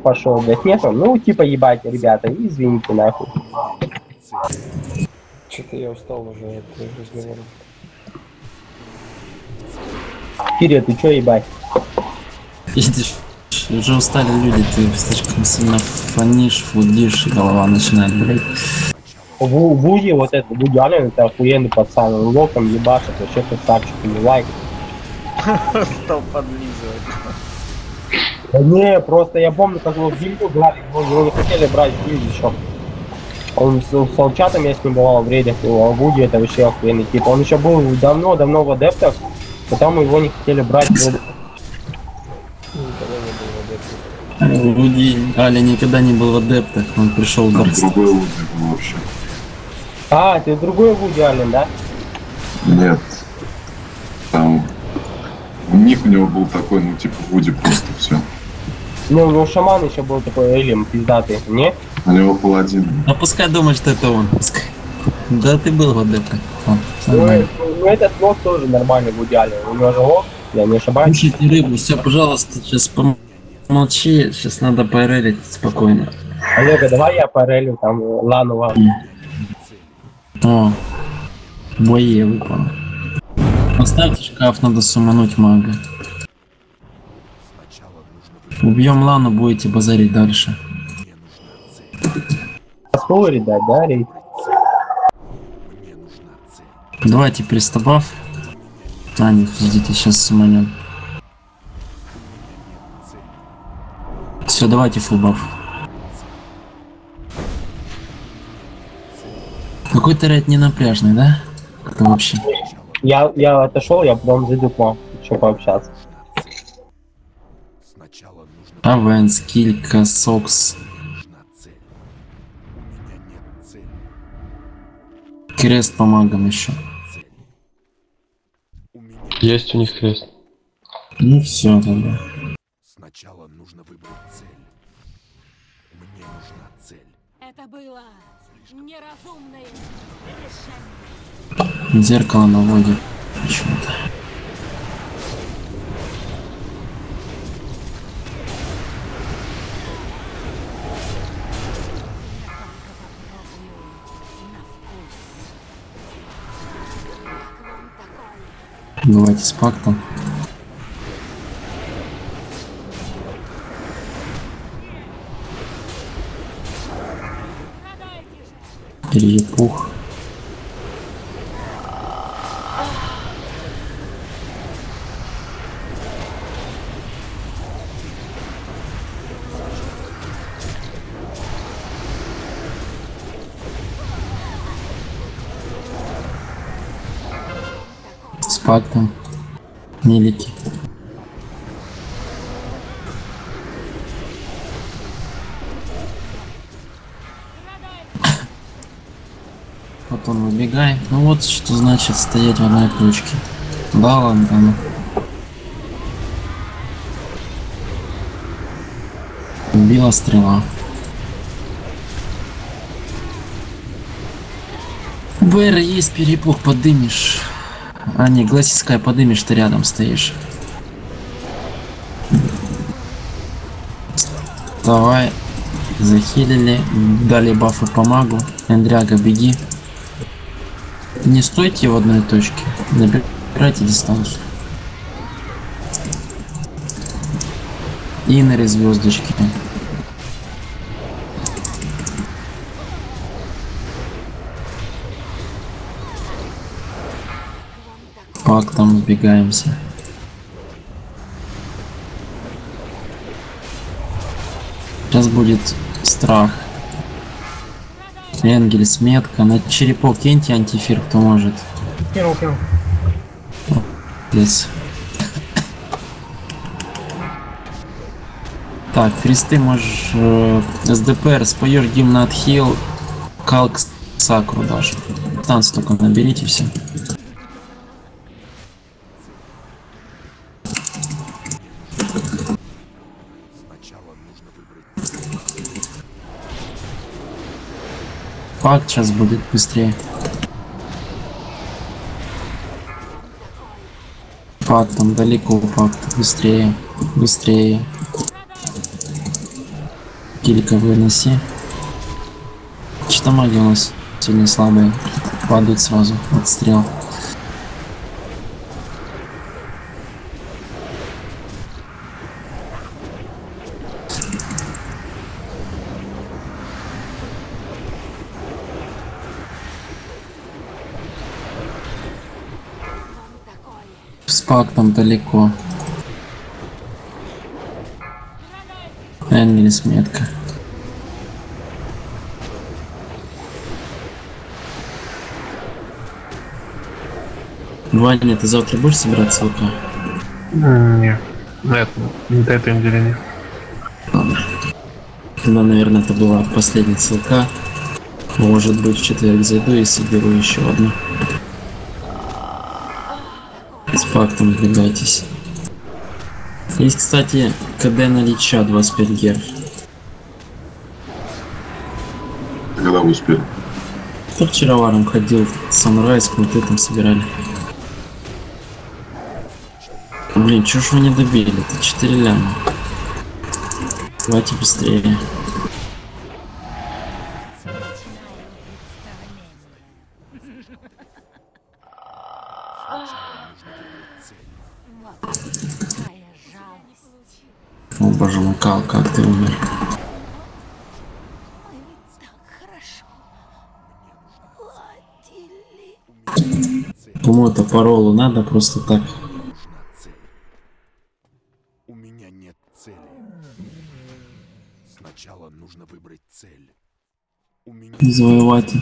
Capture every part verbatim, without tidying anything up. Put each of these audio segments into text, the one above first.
пошел, блядь, нет, он, ну, типа, ебать, ребята, извините, нахуй. Что-то я устал уже от твоих разговоров. Киря, ты чё, ебать? Видишь, уже устали люди, ты слишком сильно фонишь, фудишь, и голова начинает болеть. В, в Уе вот это, в идеале, это охуенный пацан, он локом ебашит, вообще красавчик, не лайк. Стал подлизывать. Да не, просто я помню, как мы в гильдию брали, его, его не хотели брать в гильдию еще. Он с, с волчатом, я с ним бывал в рейдах, а Вуди это вообще охуенный тип. Он еще был давно-давно в адептах, потом его не хотели брать. Вуди, Аля никогда не был в адептах, он пришел в Даркстар. Другой Вуди был вообще. А, ты другой Вуди Аллен, да? Нет. Там ник у него был такой, ну типа Вуди просто все. Ну, ну шаман еще был такой Элим, пиздатый, не? У него паладин. А пускай думает, что это он. Пускай. Да ты был в адептах. О, Ну, нормально. ну этот лог тоже нормальный Вуди Аллен, у него же лог, я не ошибаюсь. Кушайте рыбу, все, пожалуйста, сейчас помолчи, сейчас надо порелить спокойно. Олега, давай я парелю там Лану вам. О, бое выпало. Поставьте шкаф, надо сумануть мага. Убьем Лану, будете базарить дальше. Сколько дать, да, рейд? Давайте пристабав. А, нет, подождите, сейчас суманем. Все, давайте фулбаф. Какой-то рейд не напряжный, да? Как-то вообще. Я, я отошел, я потом зайду к вам, еще пообщаться. Авенс, Килька, Сокс. Крест по магам еще. Есть у них крест. Ну все тогда. Сначала нужно выбрать цель. Мне нужна цель. Это было неразумное решение. Зеркало наводит почему-то. Давайте с пактом. Перепух. С пактом. Нелики. Потом выбегай. Ну вот что значит стоять в одной точке. Да ладно. Ну. Убила стрела. БР есть перепух, подымешь. А не, Гласиская, подымешь, ты рядом стоишь. Давай. Захилили. Дали бафы по магу. Эндряга, беги. Не стойте в одной точке. Набирайте дистанцию. Иннери звездочки. Пактом сбегаемся. Сейчас будет страх. Энгельс, метка. На черепок киньте антифир, кто может. Кинул, кинул. Лес. Так, фристы можешь э, с ДПР споешь гимн на отхил, калк сакру даже. Танц только наберите все. Факт сейчас будет быстрее. Фактом далеко, факт быстрее, быстрее. Килька выноси. Что-то магия у нас сильно слабая. Падают сразу от стрел. Спак там далеко. Энгельс метка. Ваня, ты завтра будешь собираться в ЛК? Не, на этом, до этой недели нет. Ладно. Тогда, наверное, это была последняя ссылка. Может быть, в четверг зайду и соберу еще одну. С фактом двигайтесь. Есть, кстати, КД на Лича двадцать пять герц. Когда вы успели? Кто вчера варом ходил, Sunrise, культы там собирали. Блин, чё ж вы не добили? Это четыре ляма. Давайте быстрее. О боже мой, Кал, как ты умер? Кому-то паролу надо просто так. У меня нет цели. Сначала нужно выбрать цель. У меня... Завоеватель.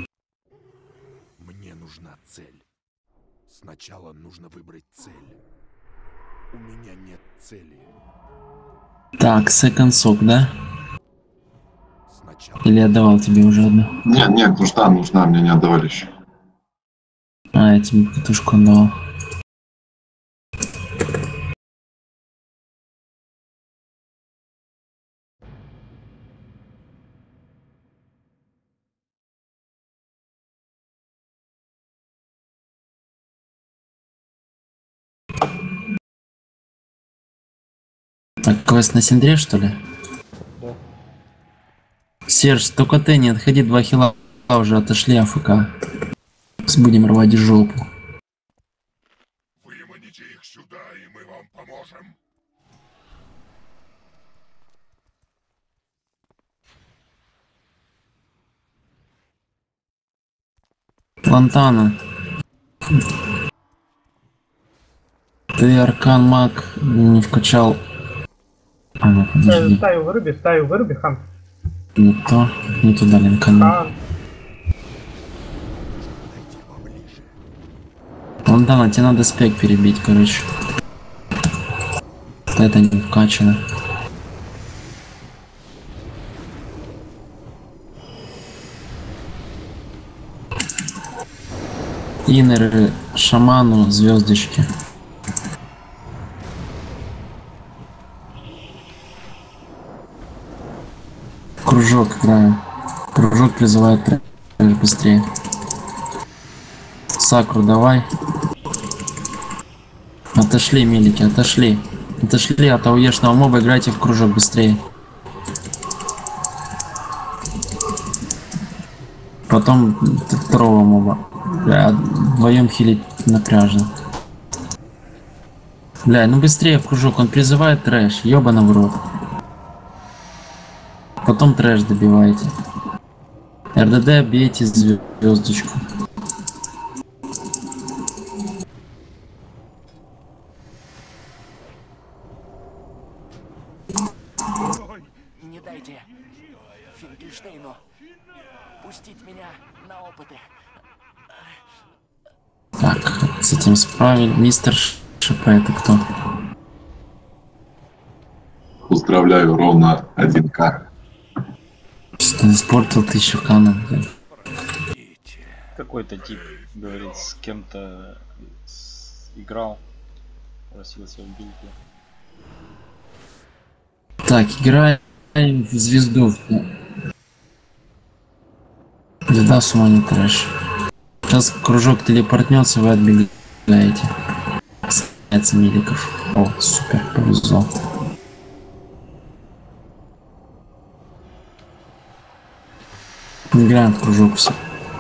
Мне нужна цель. Сначала нужно выбрать цель. У меня нет цели. Так, second сок, да? Сначала... Или я давал тебе уже одну? Нет, нет, нужна, нужна, мне не отдавали еще. А, я тебе катушку отдавал. Так, квест на Синдре, что ли? Да. Серж, только ты не отходи, два хила уже отошли АФК. Будем рвать жопу. Выманите их сюда, и мы вам поможем. Лантана. Ты аркан маг не вкачал. А, ну подожди. Ставил выруби, ставил выруби, хан. Не то, не туда линкану. Хан. Лантана, тебе надо спек перебить, короче. Это не вкачано. Иннеры шаману звездочки. Кружок играем. Кружок призывает трэш быстрее. Сакру давай. Отошли, милики, отошли. Отошли от ауешного моба, играйте в кружок быстрее. Потом второго моба. Бля, вдвоем хилить напряжно. Бля, ну быстрее в кружок, он призывает трэш, ёбана в рот. Потом трэш добивайте. РДД бейте звездочку. Не дайте Финкельштейну пустить меня на опыты. Так, с этим справили. Мистер ШП, это кто? Поздравляю, ровно один ка. Что испортил тысячу канон. Какой-то тип, говорит, с кем-то с- играл, просился в бильке. Так, играем в звезду. Звезда с ума не трэш. Сейчас кружок телепортнется, вы отбегаете. Касается миликов. О, супер, повезло. Играем в кружок все.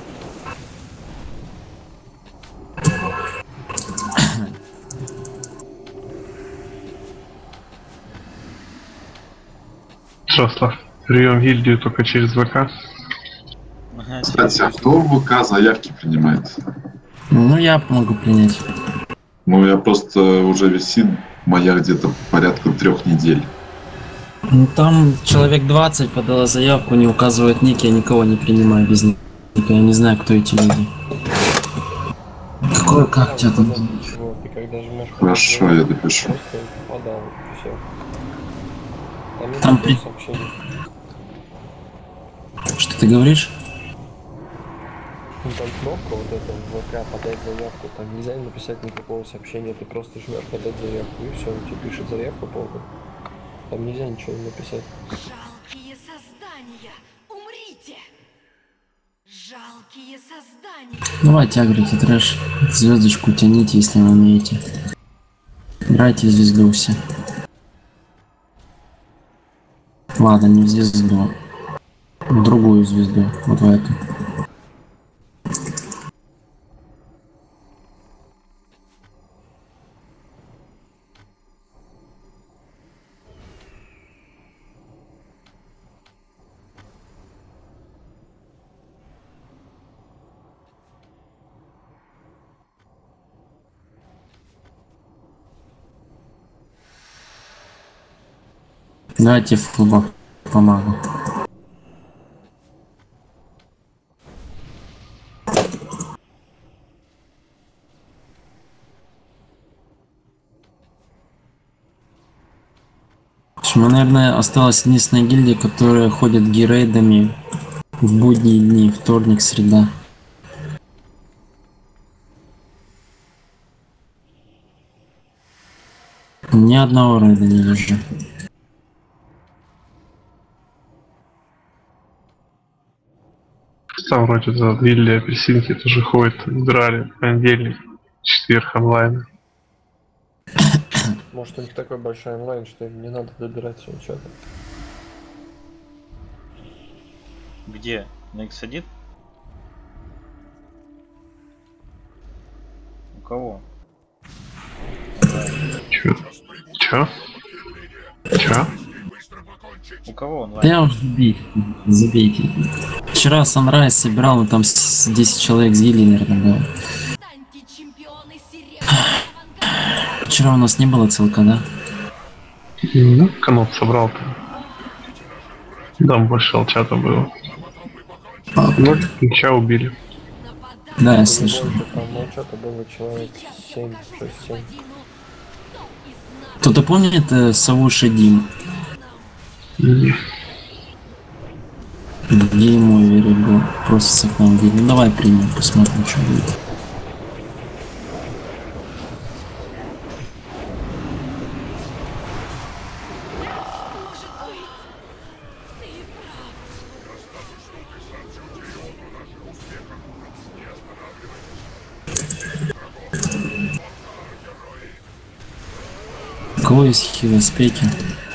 Что, Слав, прием в гильдию только через ВК? Ага, Кстати, а кто в ВК заявки принимает? Ну, я могу принять. Ну, я просто уже висит моя где-то порядка трех недель. Ну, там человек двадцать подала заявку, не указывает ник, я никого не принимаю без ника. Я не знаю, кто эти люди. Какой, как тебя там? Вот, и когда жмешь Хорошо, я допишу. просто подал, и всё. Там, Там нет при- сообщений. Что ты говоришь? Ну, там кнопка вот эта в ВК подать заявку, там нельзя написать никакого сообщения, ты просто жмешь подать заявку и все, он тебе пишет заявку полную. Там нельзя ничего не написать. Жалкие создания, умрите! Жалкие создания. Давайте агрите трэш. Звездочку тяните, если вы умеете. Играйте в звезду все. Ладно, не в звезду. В другую звезду. Вот в эту. Давайте в клубах помогу. Мы, наверное, осталась единственная гильдия, которая ходит гирейдами в будние дни, вторник, среда. Ни одного рейда не вижу. Там вроде за гильдия апельсинки тоже ходит, драли, понедельник, четверг онлайн. Может, у них такой большой онлайн, что им не надо добирать что-то. Где? Некс один? У кого? Чё? Чё? Чё? У кого онлайн? Да я уже забейте, забейте. Вчера Sunrise собирал, но там с десять человек с гильдии, наверное, было. Станьте чемпионы серебряного авангарда. Вчера у нас не было целка, да? Ну, канот собрал-то. Там больше алчата было. Ну, Ильича убили. Да, я слышал. Там, ну, что-то было человек семь, шесть, семь. Кто-то помнит э, сову Шадим? Не. Где ему верить был? Просится к нам говорит, ну давай примем, посмотрим, что будет. У кого есть хилоспеки?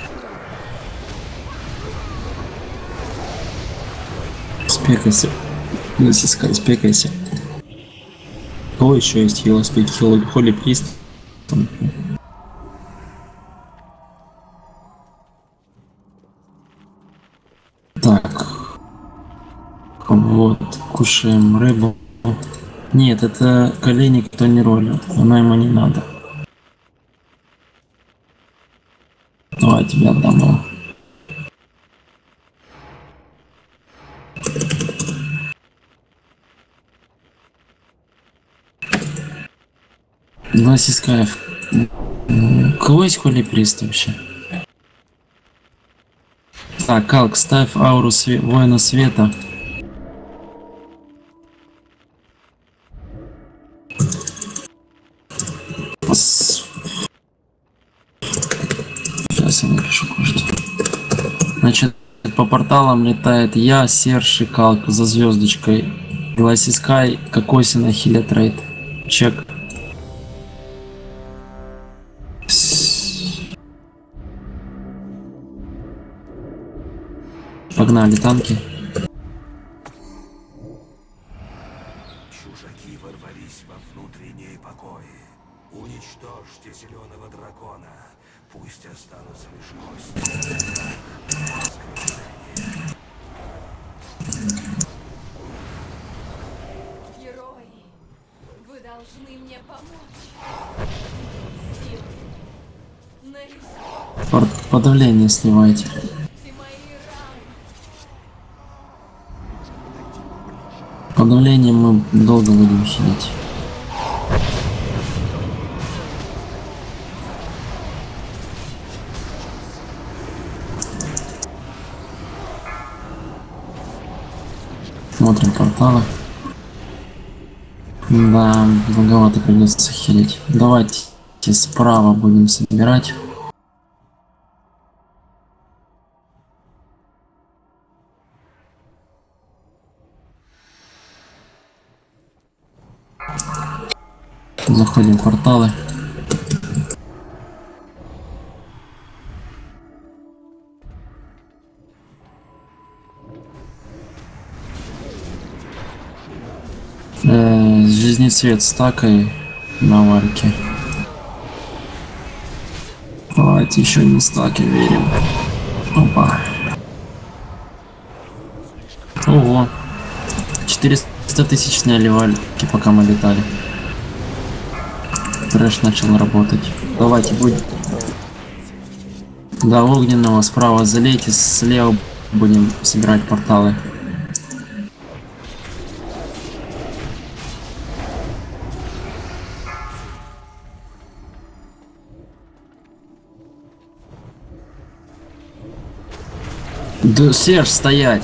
Спекайся. Насискай, спекайся. У кого еще есть хилоспеки? Хило, холи прист? Так. Вот, кушаем рыбу. Нет, это колени кто не ролит. Она ему не надо. Давай тебе отдам его. Два сискаев. У кого есть холи прист вообще? Так, Калк, ставь ауру све воина света. Сейчас я напишу кое-что. Значит, по порталам летает я, Серж и Калк за звездочкой. Гласси Скай, Кокосина, Хиля Трейд. Чек. Погнали, танки. зеленого дракона. Пусть останутся лишь кости. Герои, вы должны мне помочь. Силы. На исход Пор- Подавление сливайте. мои раны. Подавление мы долго будем хилить. Смотрим порталы. Да, многовато придется хилить. Давайте справа будем собирать. Заходим в порталы. Э, жизнецвет стакой на варке. Давайте еще не стаки верим. Опа. Ого. четыреста тысяч сняли вальки, пока мы летали. Трэш начал работать. Давайте будем. До огненного справа залейте, слева будем собирать порталы. Да, Серж, стоять!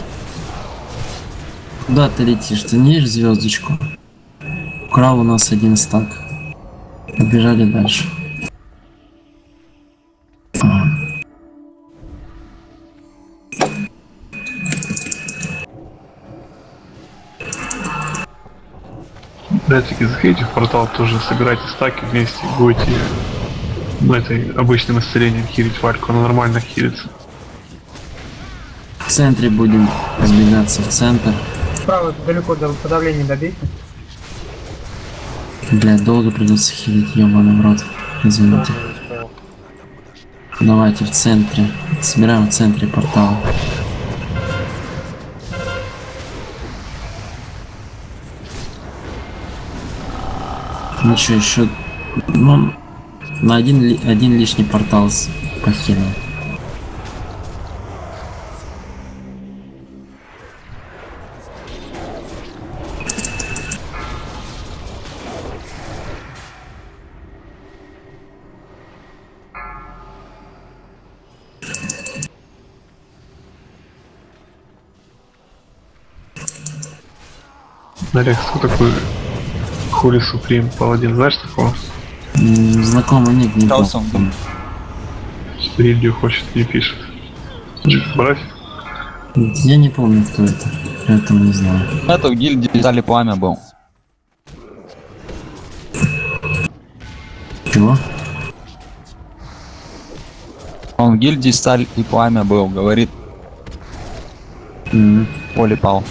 Куда ты летишь? Ты не ешь звездочку? Украл у нас один стак. Побежали дальше. А. Братики, заходите в портал, тоже собирайте стаки вместе, будете, ну, этой обычным исцелением хилить вальку, она нормально хилится. В центре будем разбегаться в центр. Справа далеко до подавления добейте. Бля, долго придется хилить, ёбаный в рот. Извините. Давайте в центре. Собираем в центре портал. Ну что, еще, ну, на один, ли, один лишний портал похилил. Алекс, кто такой Хули Суприм, паладин, знаешь такого? М, Знакомый ник, не помню. Рилью хочет, не пишет. Брать? Я не помню, кто это, поэтому не знаю. Это в гильдии Стали Пламя был. Чего? Он в гильдии Сталь и Пламя был, говорит. Mm. Поле пал.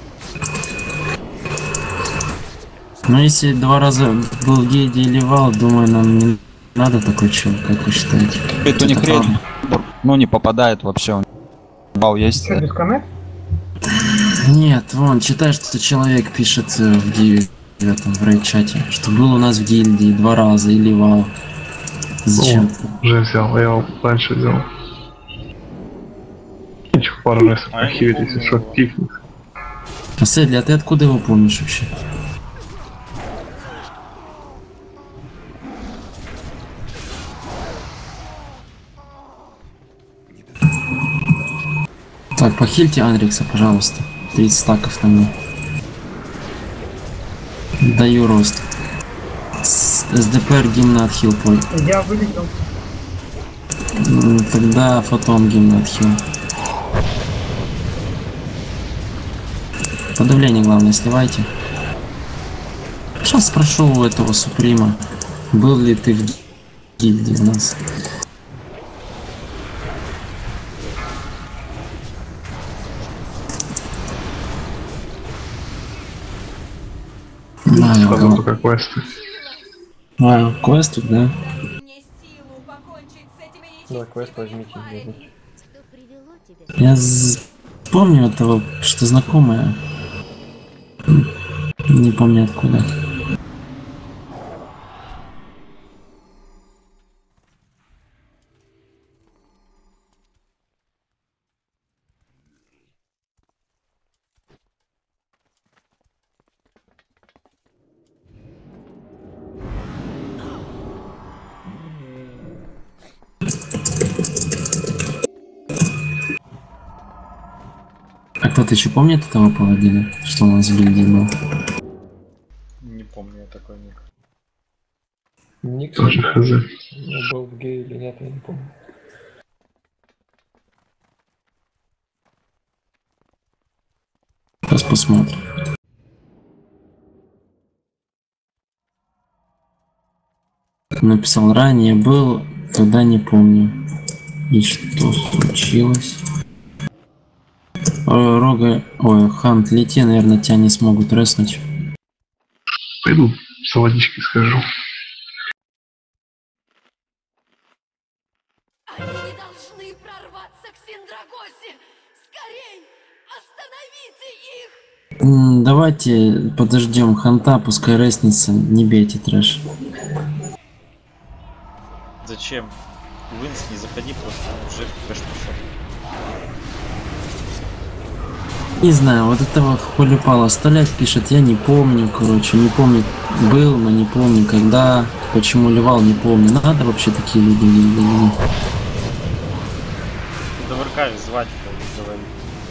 Ну если два раза был в гильдии или вал, думаю, нам не надо такой чел, как вы считаете? Это не хрень. Ну не попадает вообще. Он вал есть. Что, дисконнект? Нет, вон, читай, что человек пишет в ди в этом в рейд-чате, что был у нас в гильдии два раза или вал. Зачем? О, уже взял, я его раньше взял. Ничего, пару раз архивить, если что, пикнет. А Сэдли, а ты откуда его помнишь вообще? Так, похильте Анрикса, пожалуйста. тридцать стаков на мне. Даю рост. С СДПР гимна отхил пой. Я вылетел. Тогда фотон гимна отхил. Подавление главное сливайте. Сейчас спрошу у этого Суприма, был ли ты в гильдии у нас. Сразу только квесты. А, квесты, да? Мне Да, квест возьмите. Возьмите. Я з- помню этого, что знакомое. Не помню откуда. А кто-то еще помнит этого паладина, что у нас в гильдии был? Не помню я такой ник. Ник Тоже хз. ну, был в гей или нет, я не помню. Сейчас посмотрим. Написал ранее был, тогда не помню. И что случилось? Ой, Рога, ой, Хант, лети, наверное, тебя не смогут резнуть. Пойду с водички схожу. Они не должны прорваться к Синдрагосе! Скорей! Остановите их! М, Давайте подождем Ханта, пускай резнится, не бейте трэш. Зачем? Винс, не заходи, просто уже кэш пошел. Не знаю, вот этого Холюпала оставлять пишет, я не помню, короче, не помню, был, но не помню, когда, почему ливал, не помню. Надо вообще такие люди или нет? Доверкай, звать, как говорит.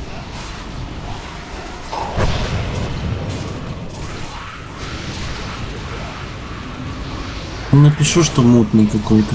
Напишу, что мутный какой-то.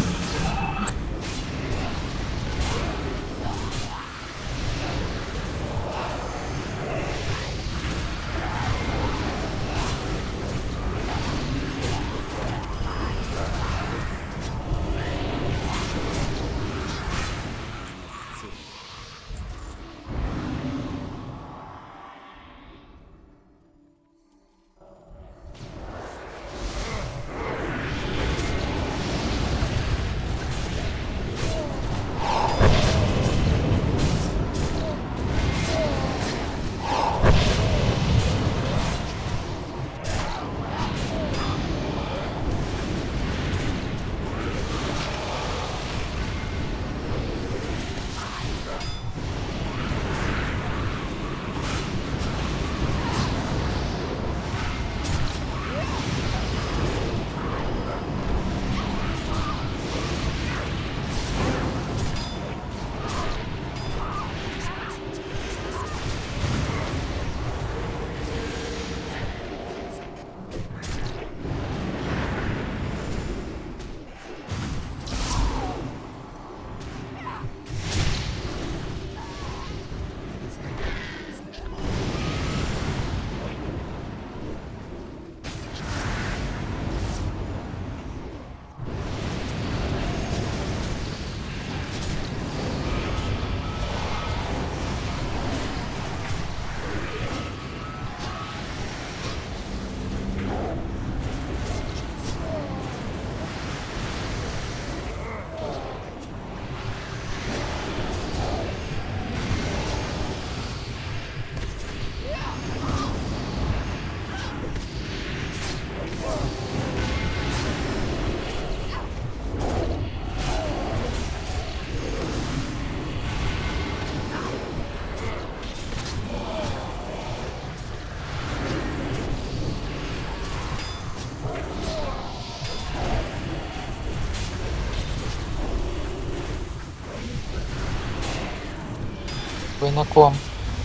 Вы на ком?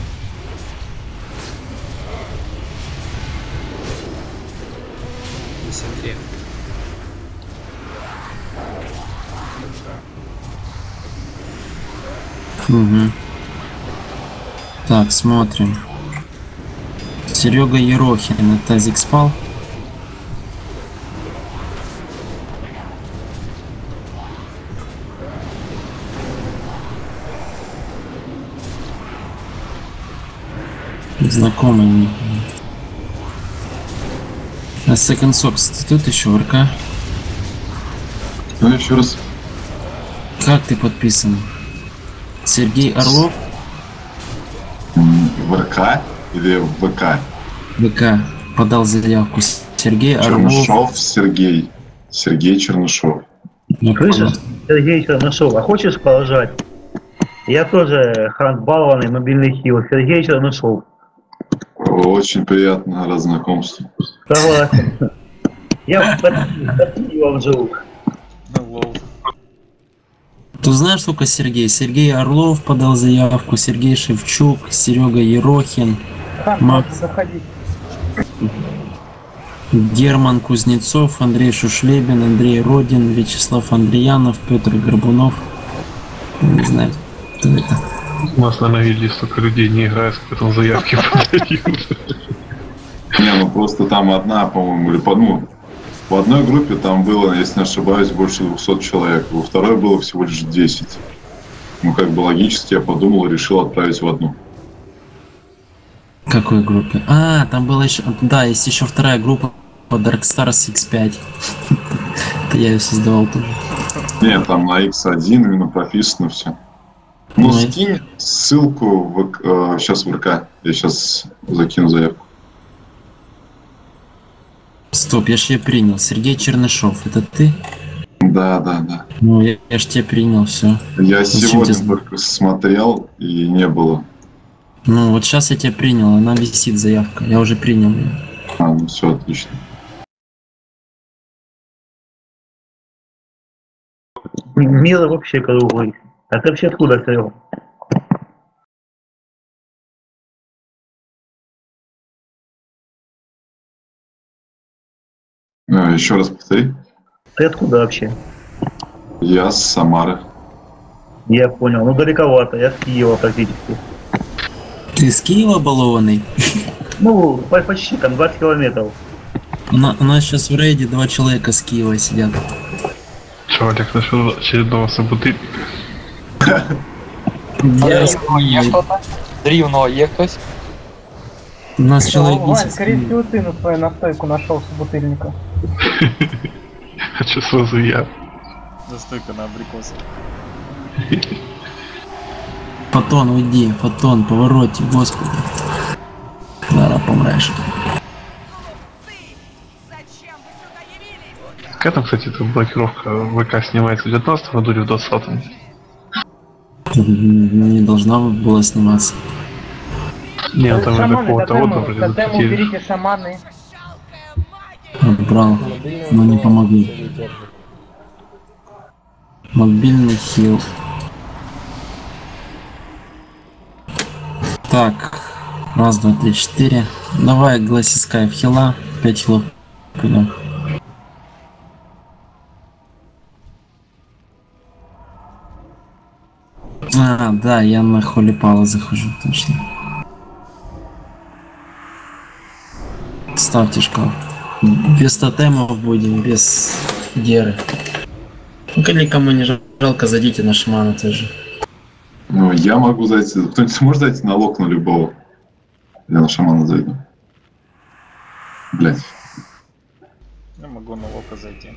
Смотри. Угу. Так, смотрим. Серега Ерохин, это тазик спал? Знакомый мне. А Second Sox, ты тут еще в РК? Ну, еще раз. Как ты подписан? Сергей Орлов? В РК или в ВК? ВК подал заявку. Сергей Чернышов Орлов. Сергей. Сергей Чернышов. Слышишь, Сергей Чернышов, а хочешь положать? Я тоже Ханс балованный, мобильный хил. Сергей Чернышов. Очень приятно, рад знакомству. Согласен. Я под пивом живу. Ты знаешь, сколько Сергей? Сергей Орлов подал заявку, Сергей Шевчук, Серега Ерохин, Макс, Герман Кузнецов, Андрей Шушлебин, Андрей Родин, Вячеслав Андреянов, Петр Горбунов. Не знаю, кто это. У нас, наверное, видели столько людей, не играя, сколько там заявки подают. Не, ну просто там одна, по-моему, или по ну, в одной группе там было, если не ошибаюсь, больше двухсот человек, во второй было всего лишь десять. Ну, как бы логически я подумал и решил отправить в одну. Какой группе? А, там была еще... Да, есть еще вторая группа по Darkstars икс пять. Это я ее создавал тоже. Нет, там на икс один именно прописано все. Ну, скинь ссылку в, э, сейчас в РК. Я сейчас закину заявку. Стоп, я ж тебя принял. Сергей Чернышов, это ты? Да, да, да. Ну, я, я ж тебя принял, все. Я сегодня только смотрел и не было. Ну, вот сейчас я тебя принял, она висит заявка. Я уже принял ее. А, ну все, отлично. Мир вообще круглый. А ты вообще откуда, Серега? А, еще раз повтори. Ты откуда вообще? Я с Самары. Я понял. Ну далековато, я с Киева практически. Ты с Киева балованный? Ну, почти там двадцать километров. У нас сейчас в рейде два человека с Киева сидят. Человек нашел очередного собутыльника. Я є что-то? Дрівно є хтось? У нас человек Вань, десять. скорее всего, ты на свою настойку нашел собутыльника. Хочу сразу я. Настойка на абрикосы. Фотон, уйди, Фотон, повороте, господи. Зараз помрешь. Какая там, кстати, эта блокировка ВК снимается в девятнадцатом году или в двадцатом? Не должна была сниматься. Не, ну там же Шаманы, какого-то тотемы, отдыха вроде тотемы запретили. уберите, шаманы. Отбрал, но не помогли. Мобильный хил. Так, раз, два, три, четыре. Давай, Гласискай в хила, пять хилов. Пойдем. А, да, я на Холипала захожу, точно. Ставьте шкаф. Без тотемов будем, без геры. Ну, коли кому не жалко, зайдите на шамана тоже. Ну, я могу зайти. Кто-нибудь сможет зайти на лок на любого? Я на шамана зайду. Блять. Я могу на лока зайти.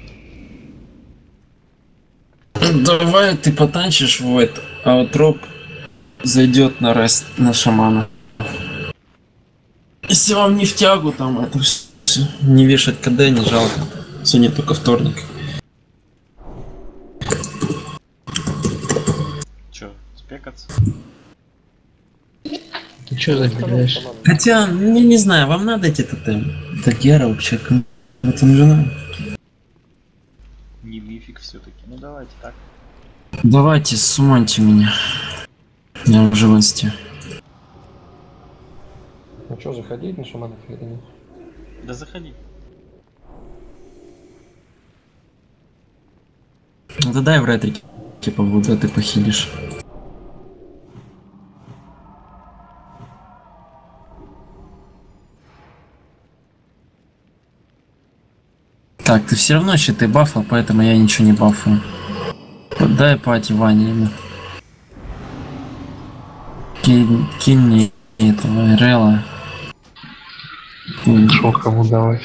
Давай ты потанчишь в это, а вот Роб зайдет на раз на шамана. Если вам не в тягу там это все, не вешать КД, не жалко. Сегодня только вторник. Чё, спекаться? Ты чё забегаешь? Хотя, не, не знаю, вам надо эти тотемы? Это гера вообще, это не жена. Не мифик все-таки. Ну давайте так. Давайте, сумоньте меня. Я уже в инсте. Ну что, заходить на шаманов или нет? Да заходи. Ну да дай в ретрике побуду, а ты похилишь. Так, ты все равно щиты бафал, поэтому я ничего не бафаю. Дай пати Ване ему. Кинь, кинь мне этого Рела. Нашел кому давать.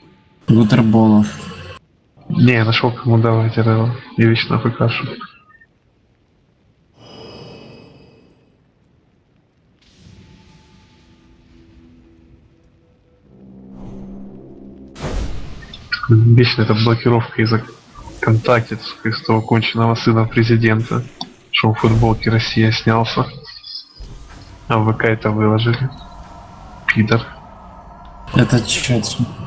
Гутербола. Не, нашел кому давать Рела. И вечно АФКшу. Вечно эта блокировка из-за контакта из того конченного сына президента, что в футболке Россия снялся. А в ВК это выложили. Пидор. Это чё?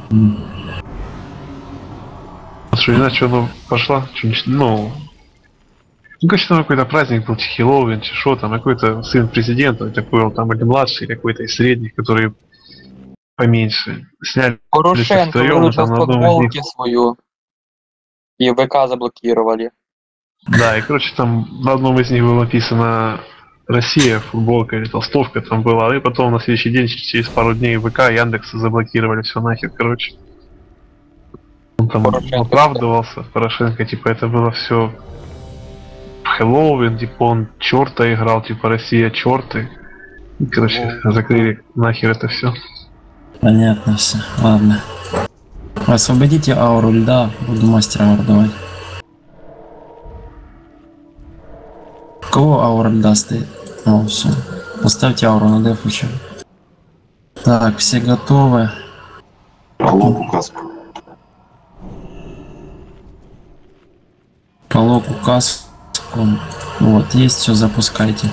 Что, не знаю, что оно пошла? Что-нибудь, ну... Ну, конечно, там какой-то праздник был, Хэллоуин, что там, какой-то сын президента, такой он там, или младший, какой-то из средних, которые поменьше. Сняли Порошенко втроём, выручил там на одном из футболки них. свою. И ВК заблокировали. Да, и, короче, там на одном из них было написано Россия, футболка или толстовка там была, и потом на следующий день, через пару дней ВК, Яндекс заблокировали все нахер, короче. Он там Порошенко. оправдывался, Порошенко, типа, это было все Хэллоуин, типа, он черта играл, типа, Россия, черты. И, короче, закрыли нахер это все. Понятно все. Ладно. Освободите ауру льда, буду мастером ордовать. У кого аура льда стоит? О, все. Поставьте ауру на деф еще. Так, все готовы. Полок указку. Полок указку. Вот, есть, все, запускайте.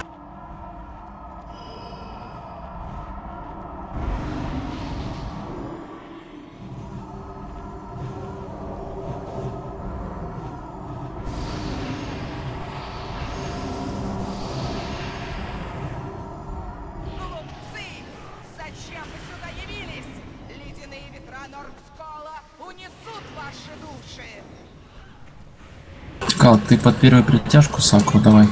Зачем вы сюда явились? Ледяные ветра Нордскола унесут ваши души. Кал, ты под первую притяжку сакру давай.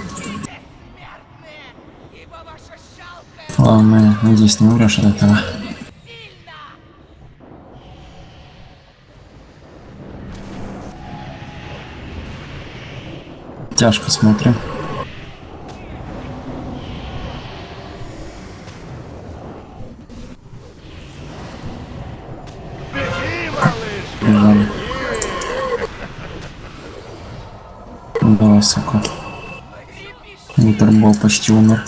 Ладно, надеюсь, не умрешь от этого. Тяжко смотрим. Бежали. Давай, сука. Интербол почти умер.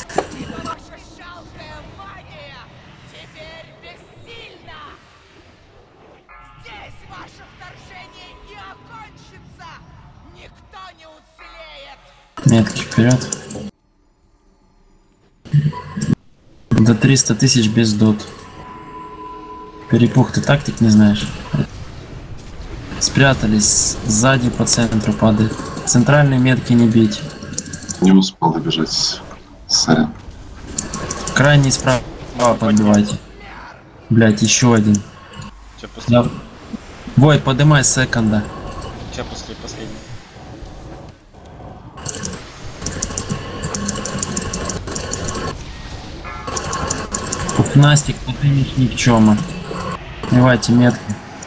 Метки вперед. До триста тысяч без дот. Перепух, ты тактик не знаешь? Спрятались, сзади по центру падает. Центральные метки не бить. Не успел добежать. Сорян. Крайний справа подбивайте. Блять, еще один. Да. Бой, подымай секонда. Че после последнего? Настик, поднимешь ни к чему. Давайте метки.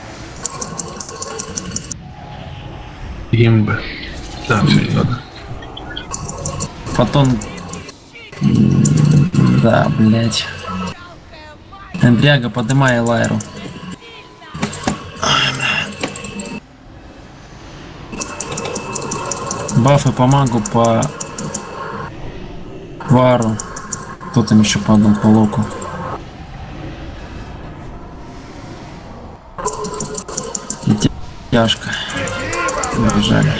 Имбы. Да, все не надо. Потом... Да, блять. Эндряга, подымай Лайру. Бафы по магу, по вару. Кто там еще падал по локу? И тяжко. Бежали.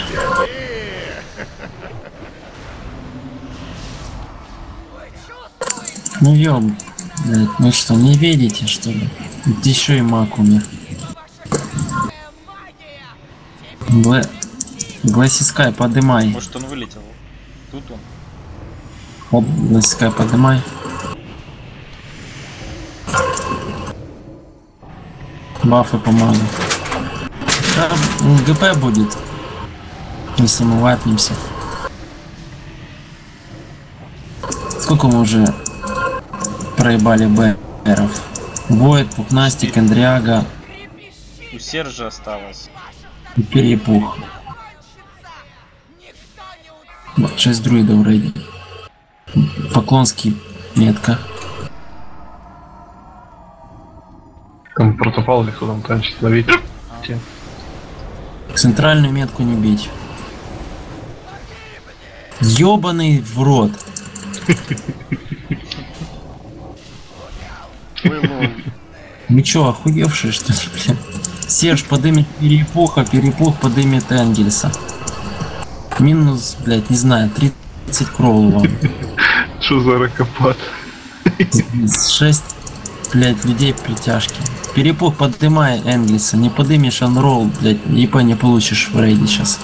Ну ёб, блядь, вы что, не видите, что ли? Вот еще и маг умер. Гла... Гласискай, подымай. Может, он вылетел? Тут он. Оп, Гласискай, подымай. Бафы помогут. Да, ГП будет, если мы вайпнемся. Сколько мы уже проебали бэров? Воид, Пухнастик, Эндриага. У Сержа осталось. И перепух. Вот, шесть друидов рейди. Поклонский метка. Там протопал или кто там танчит на ветер. Центральную метку не бить. Ёбаный в рот. Вы чё, охуевшие, что ли, блин? Серж подымет перепуха, перепух подымет Энгельса. Минус, блять, не знаю, тридцать кроу вам. Что за ракопад? шесть, блять, людей притяжки. Перепух подымай Энгельса, не подымешь анролл, блять, ИП не получишь в рейде сейчас.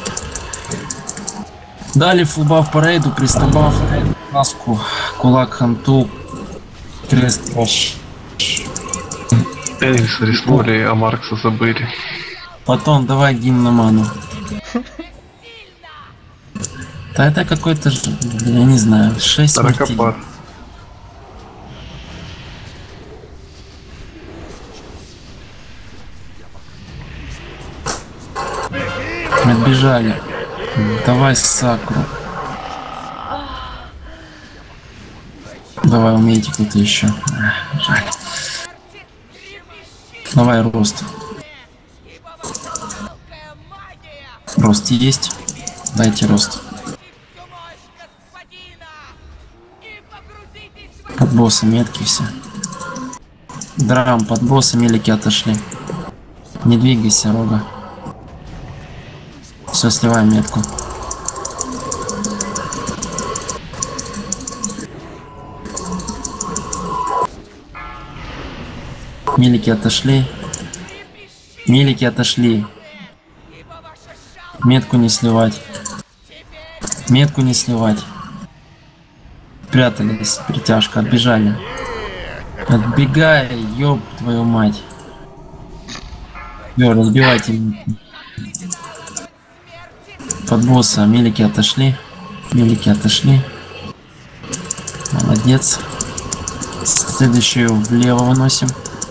Дали фулбаф по рейду, пристабаф, маску, кулак ханту, крест ваш. Энгельса риснули, а Маркса забыли. Потом давай гимн на ману. Да это какой-то, я не знаю, шесть ракопад. Отбежали. Давай сакру. Давай умейте кто-то еще. Жаль. Давай рост. Рост есть? Дайте рост. Под босса метки все. Драм под босса, мелики отошли. Не двигайся, Рога. Все, сливаем метку. Мелики отошли. Мелики отошли. Метку не сливать. Метку не сливать. Прятались. Притяжка. Отбежали. Отбегай, ёб твою мать. Ё, разбивайте. Под босса. Мелики отошли. Мелики отошли. Молодец. Следующую влево выносим.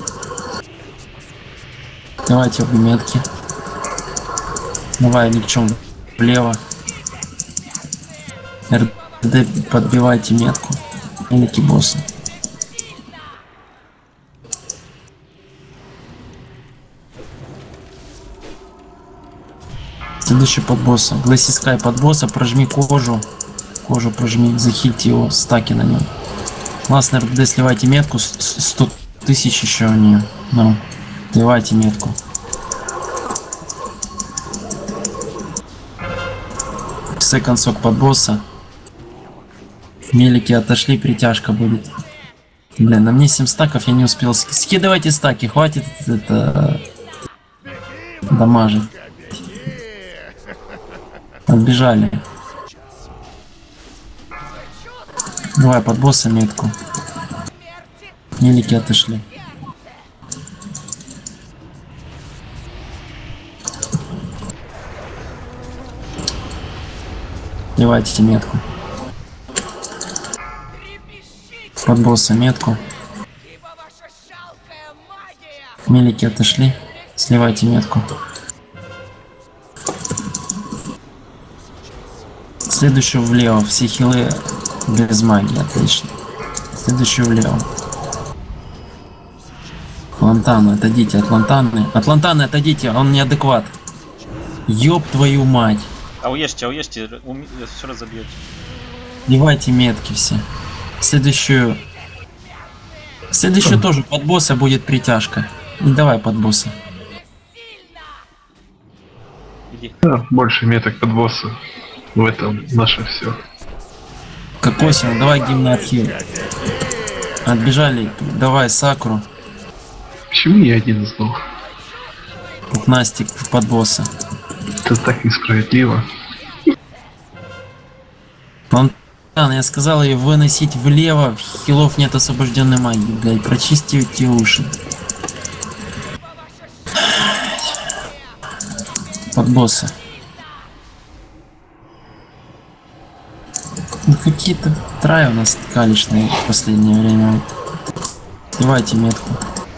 Давайте обе метки. Давай, ни к чему влево. РД подбивайте метку. Мелики босса. Следующий под босса. Гласискай под босса. Прожми кожу. Кожу прожми. Захильте его. Стаки на нем. Классно, РД сливайте метку. сто тысяч еще у нее. Ну. Сливайте метку. Секонсок под босса. Мелики отошли, притяжка будет. Блин, на мне семь стаков, я не успел. Скидывайте стаки, хватит это дамажить. Отбежали. Давай под босса метку. Мелики отошли. Сливайте метку. Под босса метку. Мелики отошли. Сливайте метку. Следующую влево. Все хилы без магии. Отлично. Следующую влево. Атлантаны, отойдите. Атлантаны. Атлантаны, отойдите. Он неадекват. Ёб твою мать. А уешьте, а уешьте, ум... все разобьете. Сливайте метки все. Следующую. Следующую тоже под босса будет притяжка. И давай под босса. Да, больше меток под босса. В этом наше все. Кокосин, давай гимн отхил. Отбежали, давай сакру. Почему я один сдох? Настик под босса. Это так несправедливо. Фонтан, я сказал ее выносить влево, хилов нет освобожденной магии, блядь, прочистите уши. Под босса. Ну какие-то траи у нас калишные в последнее время. Сливайте метку.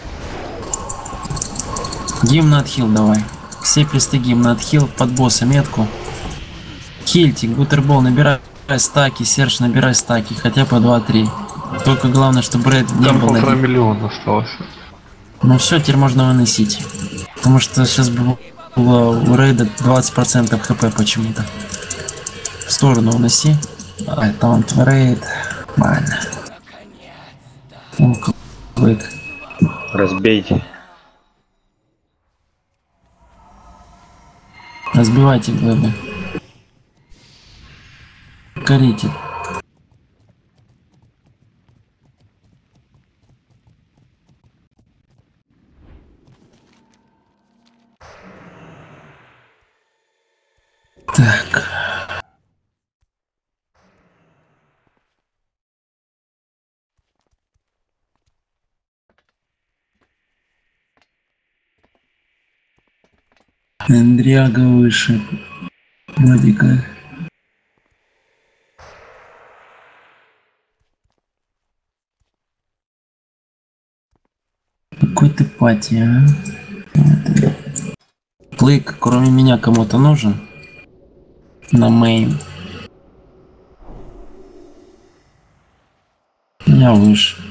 Гимн отхил давай. Все присты гимн отхил под босса метку. Хильти, Гутербол, набирай стаки, Серж, набирай стаки, хотя по два-три. Только главное, чтобы Рейд не там был. полтора миллиона осталось. Ну все, теперь можно выносить. Потому что сейчас было у Рейда двадцать процентов хп почему-то. В сторону уноси. А это он Рейд. Нормально. Разбейте. Разбивайте глыбы. Корите. Так. Эндряга выше. Вроде как. Какой ты пати, а? Клык, кроме меня, кому-то нужен? На мейн. Я выше.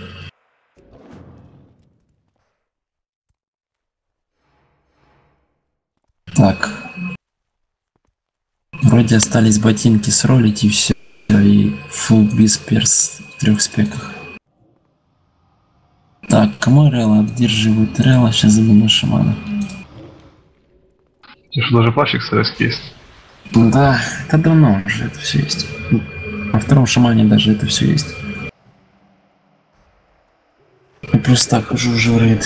Так. Вроде остались ботинки сролить и все. И фулл бисперс в трех спеках. Так, кому Релла? Держи Релла, сейчас заберу шамана. Тебе что, даже плащик советский есть? Да, это давно уже это все есть. Во втором шамане даже это все есть. Я просто так хожу уже в рейд.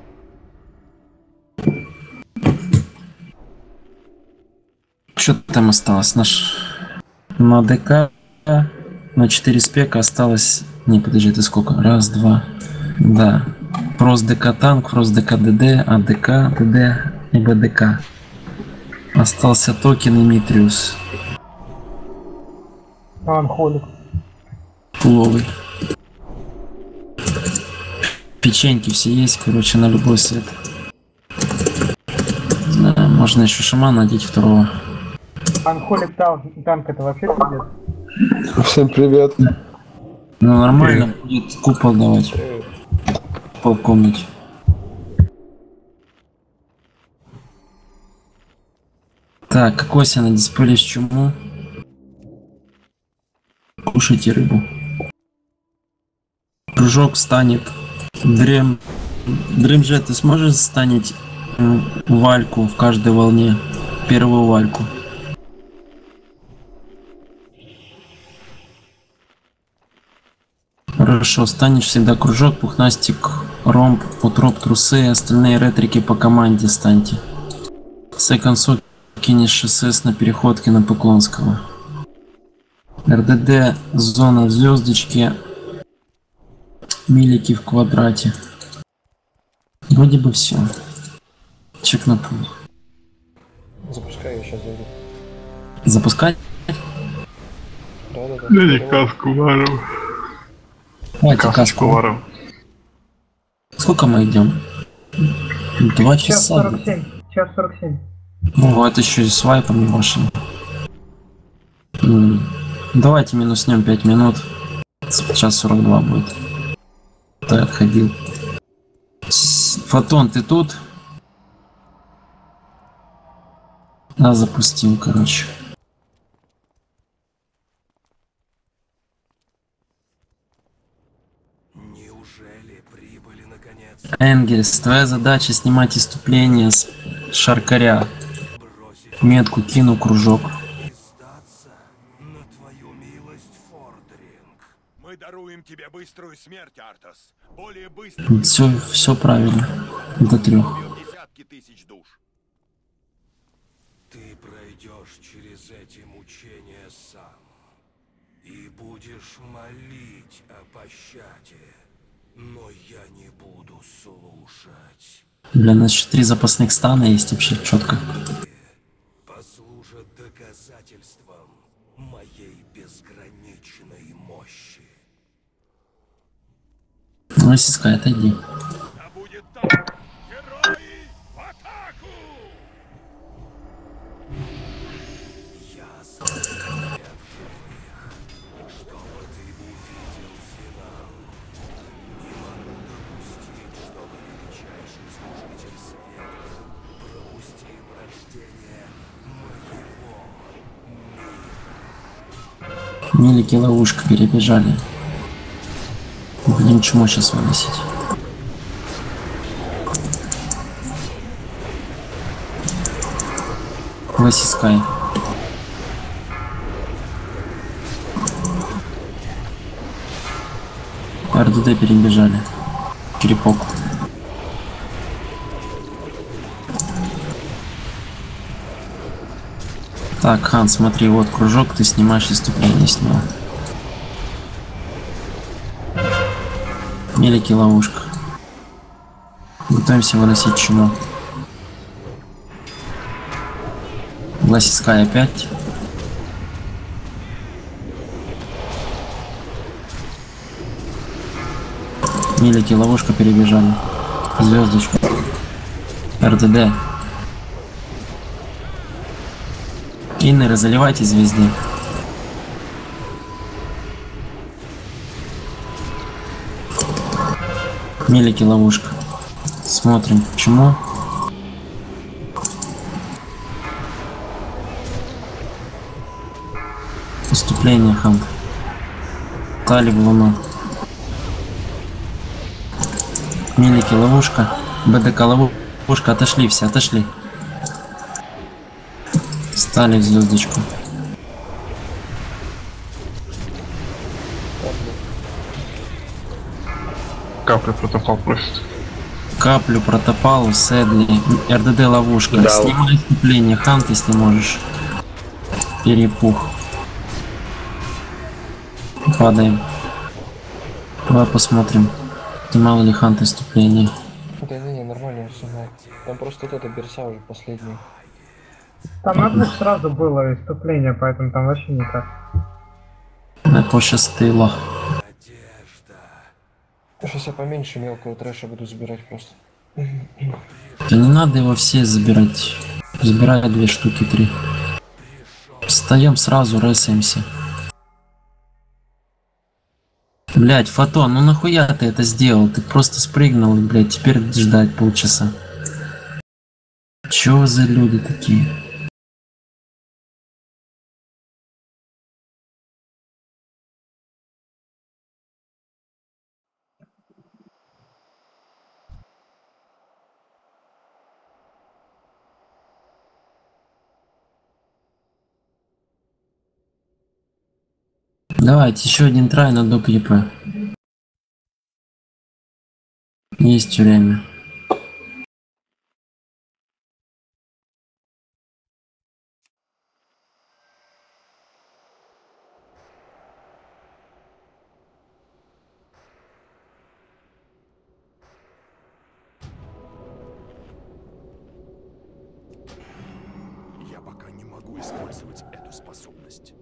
Что там осталось? Наш на ДК на четыре спека осталось. Не, подожди, это сколько? Раз, два. Да. Фрост ДК танк, Фрост ДК ДД, АДК, ДД и БДК. Остался токен и Митриус. Анхолик. Пуловый. Печеньки все есть, короче, на любой свет. Да, можно еще шамана одеть второго. Анхолик танк, танк это вообще пиздец. Всем привет. Ну нормально будет купол давать. Купол в комнате. Так, какой себе на дисплее с чуму? Кушайте рыбу. Кружок станет. Дрем. Дремже, ты сможешь станет вальку в каждой волне? Первую вальку. Хорошо, станешь всегда кружок, пухнастик, ромб, утроп, трусы, остальные ретрики по команде станьте. Секонсу кинешь шоссе на переходке на Поклонского. РДД зона в звездочке, милики в квадрате. Вроде бы все. Чек на пул. Запускай, я сейчас зайду. Запускать? Да, да, да. Дядя каску вару. Давайте каску вару. Сколько мы идем? Два часа. Час сорок семь. Час сорок семь. Ну вот еще и свайпом не машем. Давайте минуснем пять минут. Сейчас сорок два будет. Так, отходил. Фотон, ты тут? А, запустим, короче. Неужели прибыли наконец? Энгельс, твоя задача снимать иступление с шаркаря. В метку кину кружок. Мы даруем тебе быструю смерть, Артас. Более быструю. Все, все правильно. До трех. Десятки тысяч душ. Ты пройдешь через эти мучения сам и будешь молить о пощаде, но я не буду слушать. Для нас еще три запасных стана есть вообще четко. Послужат доказательством моей безграничной мощи. Ну, если Скай, отойди. Да будет так! Герои в атаку! Я создал тебя в живых, чтобы ты увидел финал. Не могу допустить, чтобы величайший служитель света пропустил рождение моего мира. Милики ловушка перебежали. Будем чему сейчас выносить. Классискай. РДД перебежали. Черепок. Так, Хан, смотри, вот кружок, ты снимаешь иступление с него. Мелики ловушка. Готовимся выносить чуму. Гласискай опять. Мелики ловушка перебежали. Звездочку. РДД. Иннеры, заливайте звезды. Мелики ловушка. Смотрим. Почему? Поступление, Хан. Тали в луну. Мелики ловушка. БДК ловушка. Отошли все, отошли. Стали в звездочку. Капля протопал просит. Каплю, протопалу, Сэдли, РДД ловушка. Да. Снимай вступление, Хант, если можешь. Перепух. Падаем. Давай посмотрим, снимал ли Хант вступление. Да не, не, нормально он снимал. Там просто вот это берса уже последний. Там на двух сразу было иступление, поэтому там вообще никак. Не пощастило. Сейчас я поменьше мелкого трэша буду забирать просто. Да не надо его все забирать. Забирай две штуки, три. Встаем сразу, ресаемся. Блять, Фотон, ну нахуя ты это сделал? Ты просто спрыгнул и, блять, теперь ждать полчаса. Чё за люди такие? Давайте еще один трай на доп ЕП. Есть время. Я пока не могу использовать эту способность.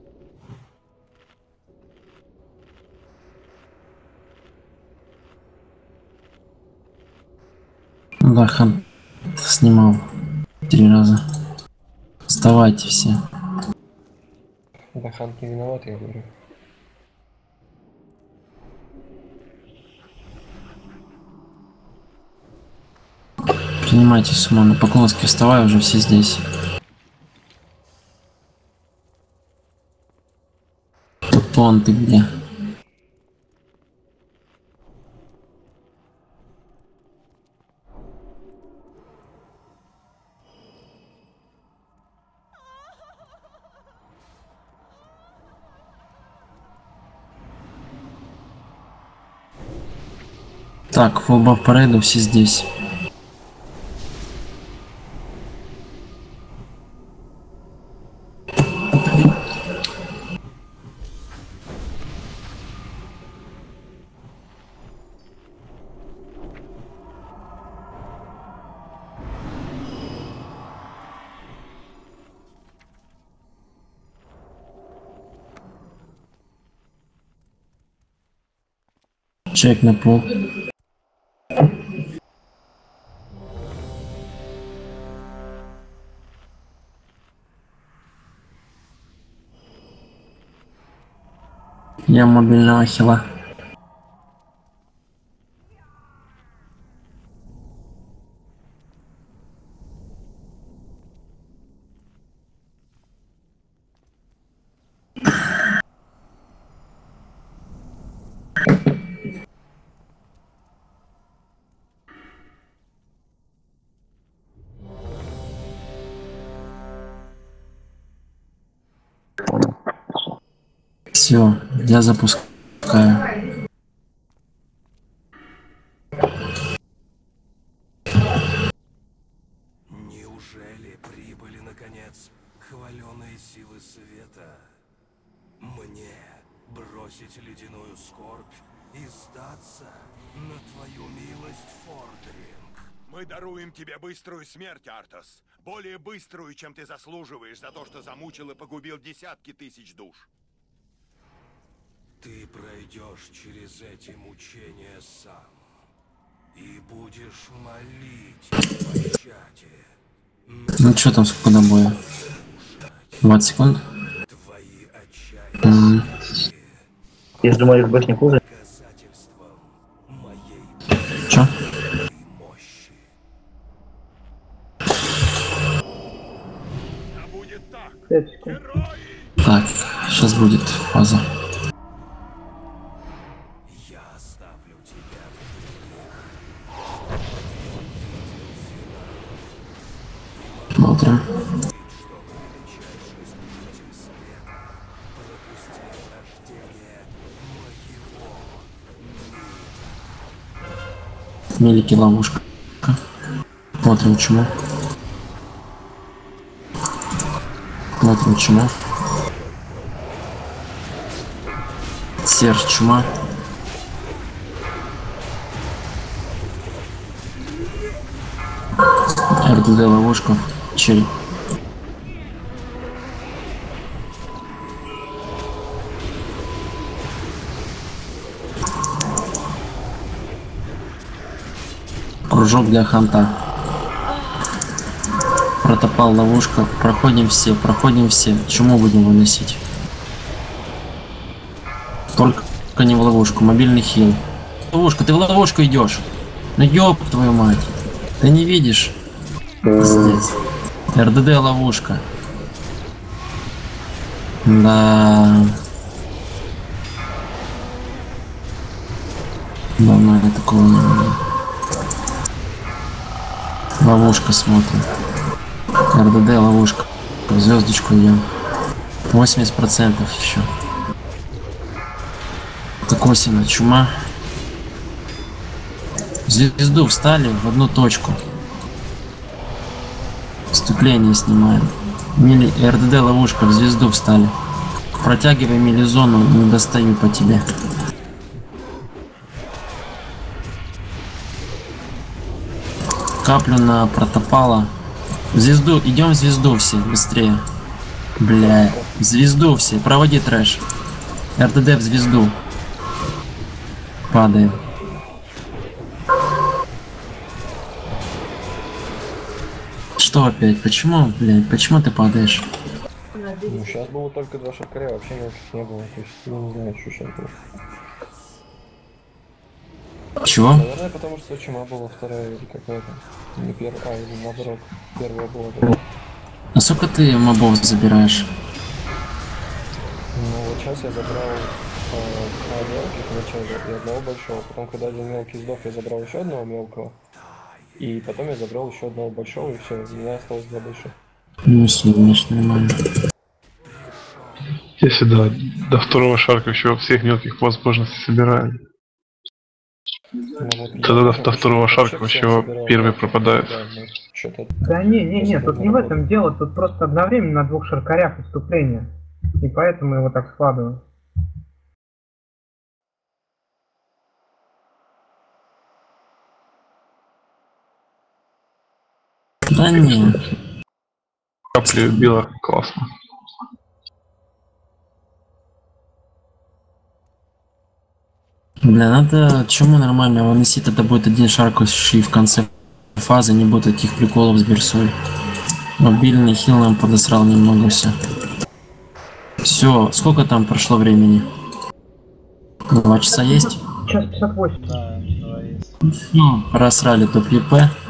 Да, Хан снимал три раза. Вставайте все. Да, Хант не виноват, я говорю. Принимайте сумму. Поклонский, вставай, уже все здесь. Тон, ты где? Так, фулба в парейду, все здесь. Чек на пол. Я мобильного хила. Все, я запускаю. Неужели прибыли, наконец, хваленые силы света? Мне бросить ледяную скорбь и сдаться на твою милость, Фордринг? Мы даруем тебе быструю смерть, Артас. Более быструю, чем ты заслуживаешь за то, что замучил и погубил десятки тысяч душ. Ты пройдешь через эти мучения сам. И будешь молить о пощаде. Ну что там, сколько до боя? двадцать секунд? Mm. Я думаю, СБ не хуже. Чё? пять секунд. Так, сейчас будет фаза. Смотрим. Мелики ловушка. Смотрим чему. Смотрим чему. Серж чума. РДД ловушка. Череп. Кружок для ханта. Протопал ловушка. Проходим все, проходим все. Чему будем выносить? Только не в ловушку. Мобильный хил. Ловушка, ты в ловушку идешь. Ну ёб твою мать. Ты не видишь? Пиздец. РДД ловушка. Да. Давно я такого не было. Ловушка смотрим. РДД ловушка. В звездочку идем. восемьдесят процентов еще. Косина чума. Звезду встали в одну точку. Вступление снимаем. Мили... РДД ловушка в звезду встали. Протягивай милизону, не достаю по тебе. Каплю на протопала. В звезду, идем в звезду все, быстрее. Бля, в звезду все, проводи трэш. РДД в звезду. Падаем. Что опять? Почему, блядь, почему ты падаешь? Ну, сейчас было только два шаркаря, вообще никаких не было. То есть я не знаю, что сейчас было. Чего? Наверное, потому что чума была вторая или какая-то. Не первая, а, или наоборот. Первая была. Да. А сколько ты мобов забираешь? Ну вот сейчас я забрал два мелких вначале и одного большого. Потом, когда один мелкий сдох, я забрал еще одного мелкого. И потом я забрал еще одного большого, и все, у меня осталось два больших. Ну, если, конечно, нормально. Если до, до второго шарка еще всех мелких возможностей собираем. Ну, вот Тогда до, до второго шарка вообще собирал, первый да, пропадает. Да, да, да не, не, не, тут не в этом дело, тут просто одновременно на двух шаркарях выступления. И поэтому его так складывают. Да нет. Капли била классно. Бля, надо чему нормально выносить, это будет один шаркающий в конце фазы, не будет таких приколов с берсой. Мобильный хил нам подосрал немного все. Все, сколько там прошло времени? Два часа есть? Час пятьдесят восемь. Да, два есть. Ну, просрали топ ЕП.